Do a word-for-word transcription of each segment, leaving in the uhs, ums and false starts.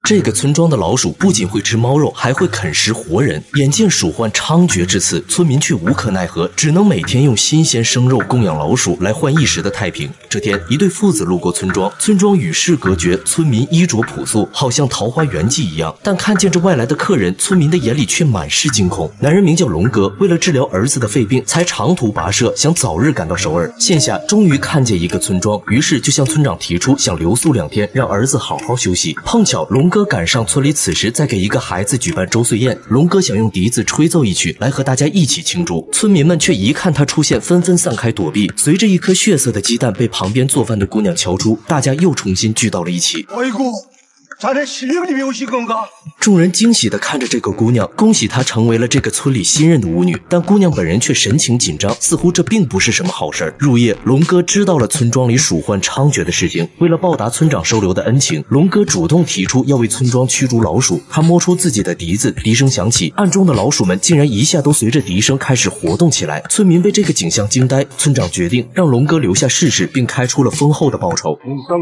这个村庄的老鼠不仅会吃猫肉，还会啃食活人。眼见鼠患猖獗至此，村民却无可奈何，只能每天用新鲜生肉供养老鼠，来换一时的太平。这天，一对父子路过村庄，村庄与世隔绝，村民衣着朴素，好像桃花源记一样。但看见这外来的客人，村民的眼里却满是惊恐。男人名叫龙哥，为了治疗儿子的肺病，才长途跋涉，想早日赶到首尔。线下终于看见一个村庄，于是就向村长提出想留宿两天，让儿子好好休息。碰巧龙哥赶上村里此时在给一个孩子举办周岁宴，龙哥想用笛子吹奏一曲来和大家一起庆祝。村民们却一看他出现，纷纷散开躲避。随着一颗血色的鸡蛋被旁边做饭的姑娘敲出，大家又重新聚到了一起。 哎呦，자네 실령님이 오신 건가？ 众人惊喜地看着这个姑娘，恭喜她成为了这个村里新任的巫女。但姑娘本人却神情紧张，似乎这并不是什么好事。入夜，龙哥知道了村庄里鼠患猖獗的事情。为了报答村长收留的恩情，龙哥主动提出要为村庄驱逐老鼠。他摸出自己的笛子，笛声响起，暗中的老鼠们竟然一下都随着笛声开始活动起来。村民被这个景象惊呆，村长决定让龙哥留下试试，并开出了丰厚的报酬。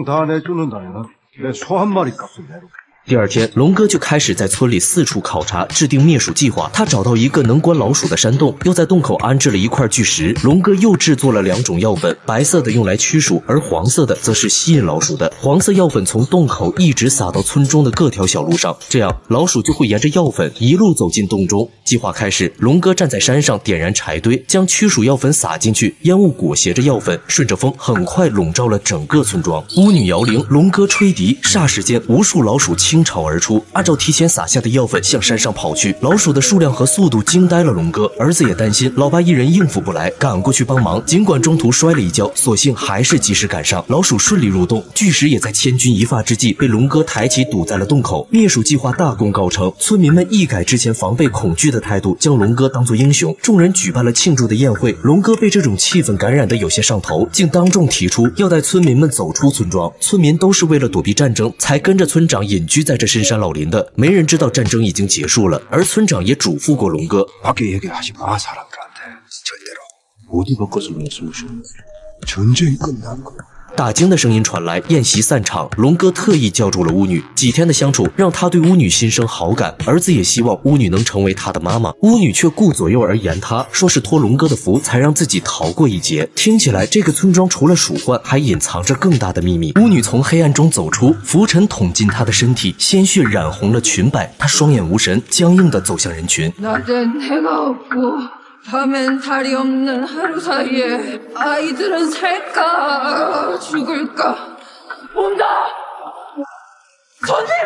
第二天，龙哥就开始在村里四处考察，制定灭鼠计划。他找到一个能关老鼠的山洞，又在洞口安置了一块巨石。龙哥又制作了两种药粉，白色的用来驱鼠，而黄色的则是吸引老鼠的。黄色药粉从洞口一直撒到村中的各条小路上，这样老鼠就会沿着药粉一路走进洞中。计划开始，龙哥站在山上点燃柴堆，将驱鼠药粉撒进去，烟雾裹挟着药粉，顺着风很快笼罩了整个村庄。巫女摇铃，龙哥吹笛，霎时间无数老鼠倾巢而出，按照提前撒下的药粉向山上跑去。老鼠的数量和速度惊呆了龙哥，儿子也担心老爸一人应付不来，赶过去帮忙。尽管中途摔了一跤，所幸还是及时赶上，老鼠顺利入洞。巨石也在千钧一发之际被龙哥抬起堵在了洞口。灭鼠计划大功告成，村民们一改之前防备恐惧的态度，将龙哥当作英雄。众人举办了庆祝的宴会，龙哥被这种气氛感染得有些上头，竟当众提出要带村民们走出村庄。村民都是为了躲避战争才跟着村长隐居在这深山老林的，没人知道战争已经结束了。而村长也嘱咐过龙哥， 전쟁이 끝난 거。 打更的声音传来，宴席散场，龙哥特意叫住了巫女。几天的相处让他对巫女心生好感，儿子也希望巫女能成为他的妈妈。巫女却顾左右而言他，说是托龙哥的福才让自己逃过一劫。听起来这个村庄除了鼠患，还隐藏着更大的秘密。巫女从黑暗中走出，浮尘捅进她的身体，鲜血染红了裙摆，她双眼无神，僵硬地走向人群。 밤엔 달이 없는 하루 사이에 아이들은 살까 죽을까 온다! 손님이!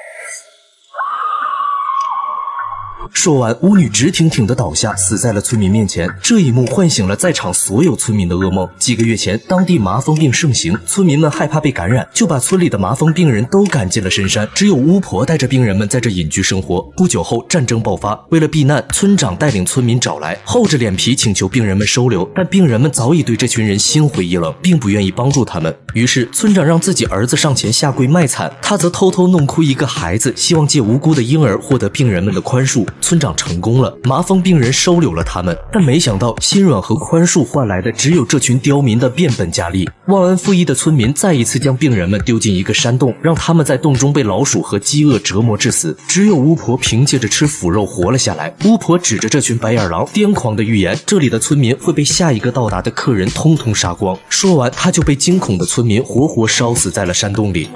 说完，巫女直挺挺地倒下，死在了村民面前。这一幕唤醒了在场所有村民的噩梦。几个月前，当地麻风病盛行，村民们害怕被感染，就把村里的麻风病人都赶进了深山，只有巫婆带着病人们在这隐居生活。不久后，战争爆发，为了避难，村长带领村民找来，厚着脸皮请求病人们收留，但病人们早已对这群人心灰意冷，并不愿意帮助他们。于是，村长让自己儿子上前下跪卖惨，他则偷偷弄哭一个孩子，希望借无辜的婴儿获得病人们的宽恕。 村长成功了，麻风病人收留了他们，但没想到心软和宽恕换来的只有这群刁民的变本加厉。忘恩负义的村民再一次将病人们丢进一个山洞，让他们在洞中被老鼠和饥饿折磨致死。只有巫婆凭借着吃腐肉活了下来。巫婆指着这群白眼狼，癫狂地预言这里的村民会被下一个到达的客人通通杀光。说完，他就被惊恐的村民活活烧死在了山洞里。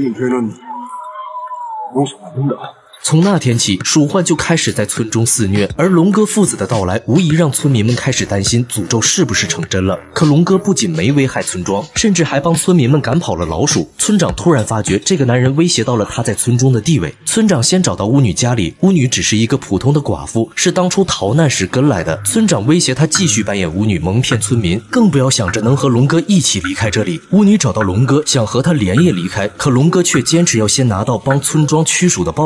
从那天起，鼠患就开始在村中肆虐，而龙哥父子的到来无疑让村民们开始担心诅咒是不是成真了。可龙哥不仅没危害村庄，甚至还帮村民们赶跑了老鼠。村长突然发觉这个男人威胁到了他在村中的地位。村长先找到巫女家里，巫女只是一个普通的寡妇，是当初逃难时跟来的。村长威胁他继续扮演巫女，蒙骗村民，更不要想着能和龙哥一起离开这里。巫女找到龙哥，想和他连夜离开，可龙哥却坚持要先拿到帮村庄驱鼠的报酬。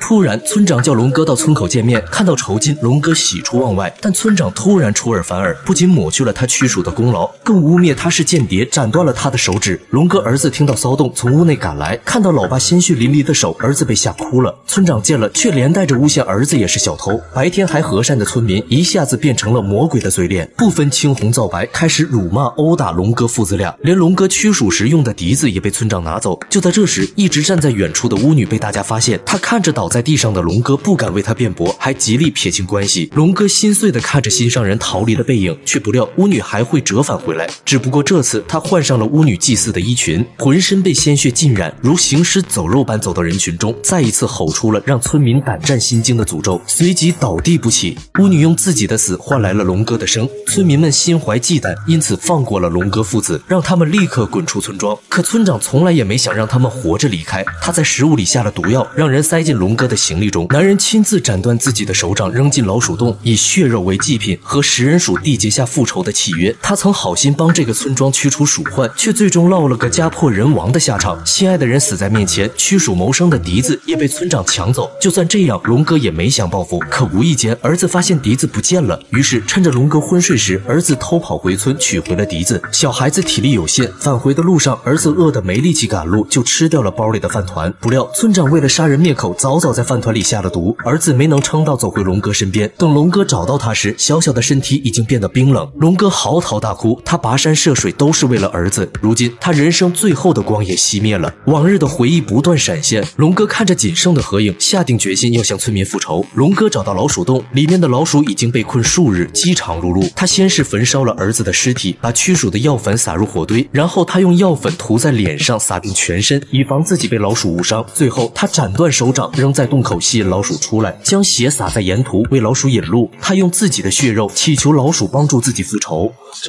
突然，村长叫龙哥到村口见面，看到酬金，龙哥喜出望外。但村长突然出尔反尔，不仅抹去了他驱鼠的功劳，更污蔑他是间谍，斩断了他的手指。龙哥儿子听到骚动，从屋内赶来，看到老爸鲜血淋漓的手，儿子被吓哭了。村长见了，却连带着诬陷儿子也是小偷。白天还和善的村民，一下子变成了魔鬼的嘴脸，不分青红皂白，开始辱骂殴打龙哥父子俩，连龙哥驱鼠时用的笛子也被村长拿走。就在这时，一直站在远处的巫女被大家发现，她看着倒在地上的龙哥，不敢为他辩驳，还极力撇清关系。龙哥心碎地看着心上人逃离的背影，却不料巫女还会折返回来。只不过这次他换上了巫女祭祀的衣裙，浑身被鲜血浸染，如行尸走肉般走到人群中，再一次吼出了让村民胆战心惊的诅咒，随即倒地不起。巫女用自己的死换来了龙哥的生，村民们心怀忌惮，因此放过了龙哥父子，让他们立刻滚出村庄。可村长从来也没想让他们活着离开，他在食物里下了毒药，让人塞进龙哥的行李中。男人亲自斩断自己的手掌，扔进老鼠洞，以血肉为祭品，和食人鼠缔结下复仇的契约。他曾好心帮这个村庄驱除鼠患，却最终落了个家破人亡的下场。心爱的人死在面前，驱鼠谋生的笛子也被村长抢走。就算这样，龙哥也没想报复。可无意间，儿子发现笛子不见了，于是趁着龙哥昏睡时，儿子偷跑回村取回了笛子。小孩子体力有限，返回的路上，儿子饿得没力气赶路，就吃掉了包里的饭团。不料村长为了杀人灭口，早早在饭团里下了毒，儿子没能撑到走回龙哥身边。等龙哥找到他时，小小的身体已经变得冰冷。龙哥嚎啕大哭，他跋山涉水都是为了儿子。如今他人生最后的光也熄灭了，往日的回忆不断闪现。龙哥看着仅剩的合影，下定决心要向村民复仇。龙哥找到老鼠洞，里面的老鼠已经被困数日，饥肠辘辘。他先是焚烧了儿子的尸体，把驱鼠的药粉撒入火堆，然后他用药粉涂在脸上，撒遍全身，以防自己被老鼠误伤。最后他斩断手掌，扔在洞口吸引老鼠出来，将血洒在沿途，为老鼠引路。他用自己的血肉祈求老鼠帮助自己复仇。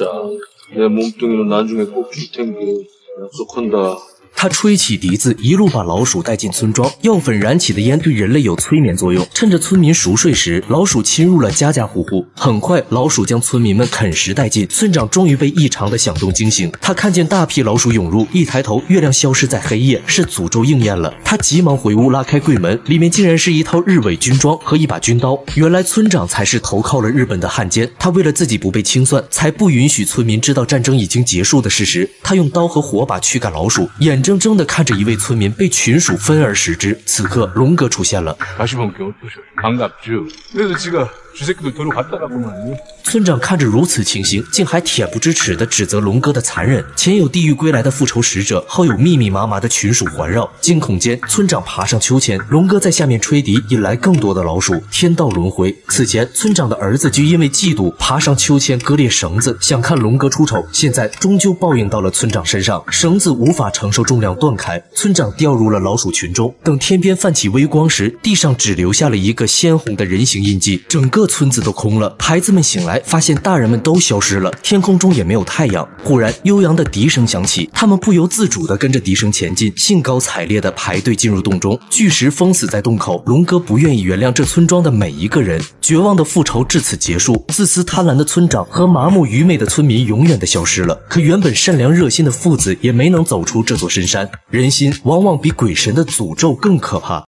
약속한다. 他吹起笛子，一路把老鼠带进村庄。药粉燃起的烟对人类有催眠作用，趁着村民熟睡时，老鼠侵入了家家户户。很快，老鼠将村民们啃食殆尽。村长终于被异常的响动惊醒，他看见大批老鼠涌入，一抬头，月亮消失在黑夜，是诅咒应验了。他急忙回屋拉开柜门，里面竟然是一套日伪军装和一把军刀。原来村长才是投靠了日本的汉奸，他为了自己不被清算，才不允许村民知道战争已经结束的事实。他用刀和火把驱赶老鼠，眼睁睁地看着一位村民被群鼠分而食之。此刻，龙哥出现了。村长看着如此情形，竟还恬不知耻地指责龙哥的残忍。前有地狱归来的复仇使者，后有密密麻麻的群鼠环绕。惊恐间，村长爬上秋千，龙哥在下面吹笛，引来更多的老鼠。天道轮回。此前，村长的儿子就因为嫉妒爬上秋千割裂绳子，想看龙哥出丑。现在终究报应到了村长身上，绳子无法承受重量断开，村长掉入了老鼠群中。等天边泛起微光时，地上只留下了一个鲜红的人形印记，整个村子都空了。孩子们醒来，发现大人们都消失了，天空中也没有太阳。忽然，悠扬的笛声响起，他们不由自主地跟着笛声前进，兴高采烈地排队进入洞中。巨石封死在洞口，龙哥不愿意原谅这村庄的每一个人。绝望的复仇至此结束，自私贪婪的村长和麻木愚昧的村民永远地消失了。可原本善良热心的父子也没能走出这座深山。人心往往比鬼神的诅咒更可怕。